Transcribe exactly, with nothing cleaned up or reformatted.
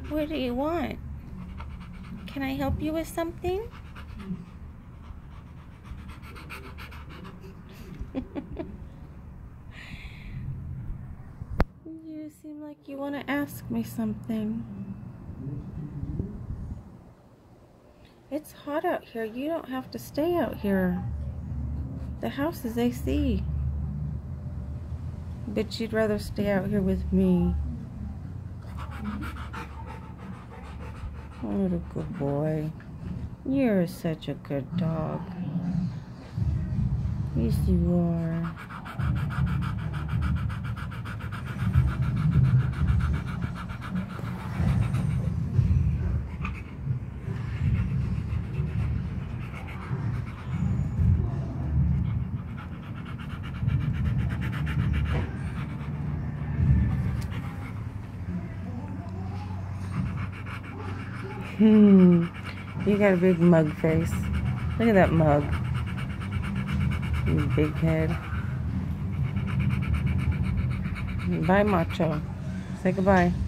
What do you want? Can I help you with something? You seem like you want to ask me something. It's hot out here. You don't have to stay out here. The house is A C. But you'd rather stay out here with me. What a good boy. You're such a good dog. Yes, you are. Hmm. You got a big mug face. Look at that mug. You big head. Bye, Macho. Say goodbye.